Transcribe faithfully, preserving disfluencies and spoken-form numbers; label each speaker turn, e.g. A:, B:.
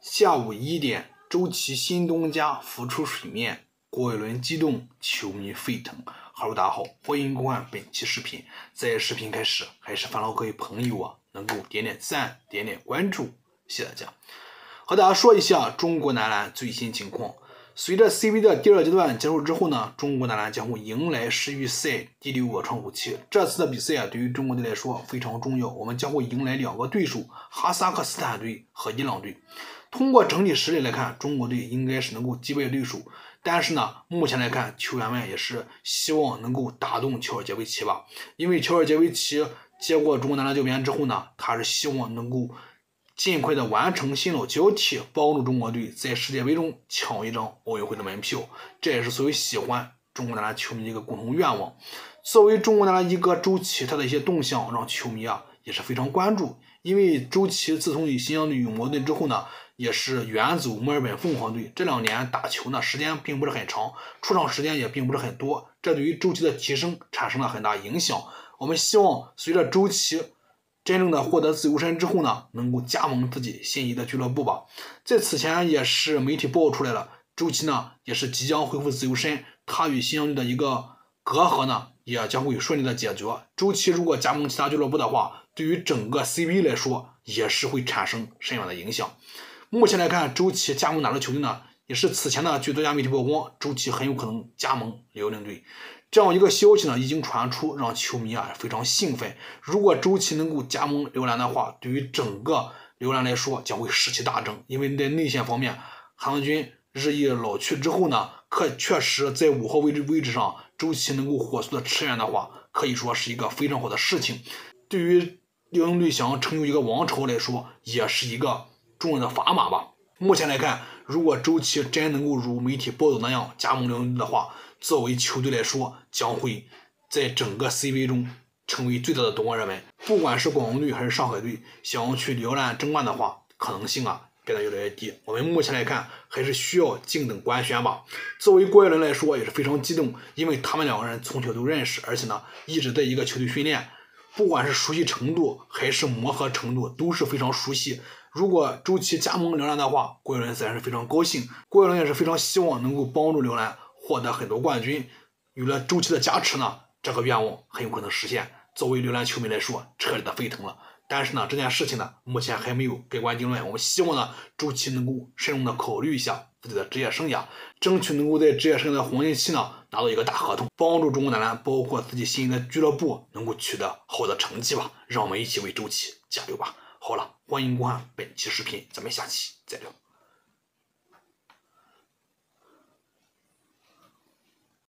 A: 下午一点，周琦新东家浮出水面，郭伟伦激动，球迷沸腾。哈喽，大家好，欢迎观看本期视频。在视频开始，还是烦劳各位朋友啊，能够点点赞，点点关注，谢谢大家。和大家说一下中国男篮最新情况。随着 C B 的第二阶段结束之后呢，中国男篮将会迎来世预赛第六个窗口期。这次的比赛啊，对于中国队来说非常重要，我们将会迎来两个对手，哈萨克斯坦队和伊朗队。通过整体实力来看，中国队应该是能够击败对手，但是呢，目前来看，球员们也是希望能够打动乔尔杰维奇吧，因为乔尔杰维奇接过中国男篮教鞭之后呢，他是希望能够尽快的完成新老交替，帮助中国队在世界杯中抢一张奥运会的门票，这也是所有喜欢中国男篮球迷的一个共同愿望。作为中国男篮一哥周琦，他的一些动向让球迷啊也是非常关注，因为周琦自从与新疆队有矛盾之后呢，也是远走墨尔本凤凰队，这两年打球呢时间并不是很长，出场时间也并不是很多，这对于周琦的提升产生了很大影响。我们希望随着周琦真正的获得自由身之后呢，能够加盟自己心仪的俱乐部吧。在此前也是媒体爆出来了，周琦呢也是即将恢复自由身，他与新疆队的一个隔阂呢也将会顺利的解决。周琦如果加盟其他俱乐部的话，对于整个 C B A 来说也是会产生深远的影响。目前来看，周琦加盟哪支球队呢？也是此前呢，据多家媒体曝光，周琦很有可能加盟辽宁队。这样一个消息呢，已经传出，让球迷啊非常兴奋。如果周琦能够加盟辽篮的话，对于整个辽篮来说将会士气大增。因为在内线方面，韩文君日益老去之后呢，可确实在五号位置位置上，周琦能够火速的驰援的话，可以说是一个非常好的事情。对于辽宁队想要成就一个王朝来说，也是一个重要的砝码吧。目前来看，如果周琦真能够如媒体报道那样加盟辽宁队的话，作为球队来说，将会在整个 C B A 中成为最大的夺冠热门。不管是广东队还是上海队，想要去辽篮争冠的话，可能性啊变得越来越低。我们目前来看，还是需要静等官宣吧。作为郭艾伦来说，也是非常激动，因为他们两个人从小都认识，而且呢一直在一个球队训练，不管是熟悉程度还是磨合程度，都是非常熟悉。如果周琦加盟辽篮的话，郭艾伦自然是非常高兴。郭艾伦也是非常希望能够帮助辽篮获得很多冠军。有了周琦的加持呢，这个愿望很有可能实现。作为辽篮球迷来说，彻底的沸腾了。但是呢，这件事情呢，目前还没有盖棺定论。我们希望呢，周琦能够慎重的考虑一下自己的职业生涯，争取能够在职业生涯的黄金期呢，拿到一个大合同，帮助中国男篮，包括自己心仪的俱乐部，能够取得好的成绩吧。让我们一起为周琦加油吧。好了，欢迎观看本期视频，咱们下期再聊。